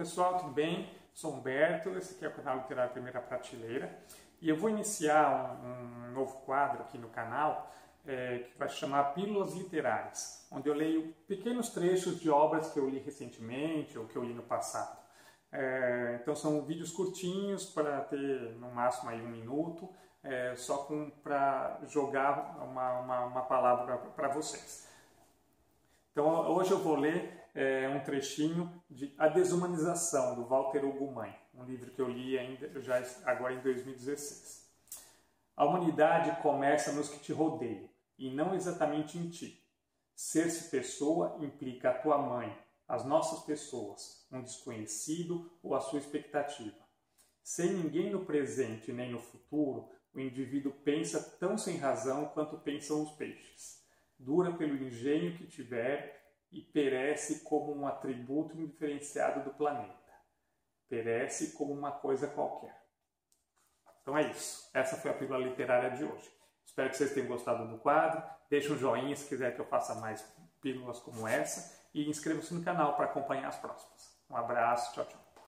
pessoal, tudo bem? Sou Humberto, esse aqui é o canal Literário Primeira Prateleira e eu vou iniciar um novo quadro aqui no canal que vai se chamar Pílulas Literárias, onde eu leio pequenos trechos de obras que eu li recentemente ou que eu li no passado. Então são vídeos curtinhos para ter no máximo aí 1 minuto, só para jogar uma palavra para vocês. Então hoje eu vou ler um trechinho de A Desumanização, do Walter Hugo Mãe, um livro que eu li agora em 2016. A humanidade começa nos que te rodeiam, e não exatamente em ti. Ser-se pessoa implica a tua mãe, as nossas pessoas, um desconhecido ou a sua expectativa. Sem ninguém no presente nem no futuro, o indivíduo pensa tão sem razão quanto pensam os peixes. Dura pelo engenho que tiver e perece como um atributo indiferenciado do planeta. Perece como uma coisa qualquer. Então é isso. Essa foi a pílula literária de hoje. Espero que vocês tenham gostado do quadro. Deixe um joinha se quiser que eu faça mais pílulas como essa. E inscreva-se no canal para acompanhar as próximas. Um abraço, tchau, tchau.